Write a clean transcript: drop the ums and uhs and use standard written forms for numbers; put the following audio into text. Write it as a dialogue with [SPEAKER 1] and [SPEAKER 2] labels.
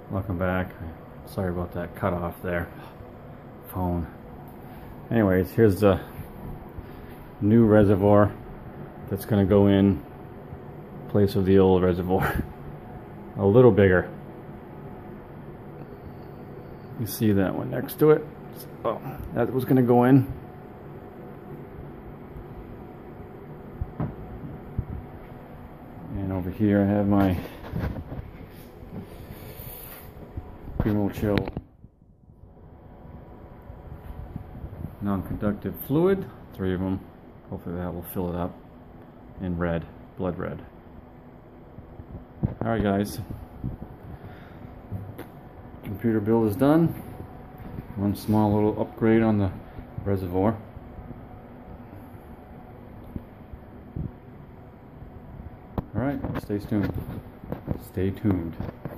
[SPEAKER 1] Welcome back. Sorry about that cut off there. Phone. Anyways, here's the new reservoir that's going to go in place of the old reservoir. A little bigger. You see that one next to it? Oh, that was going to go in. And over here I have my Primo Chill non-conductive fluid, 3 of them. Hopefully that will fill it up in red, blood red. Alright guys, computer build is done. One small little upgrade on the reservoir. Alright, stay tuned. Stay tuned.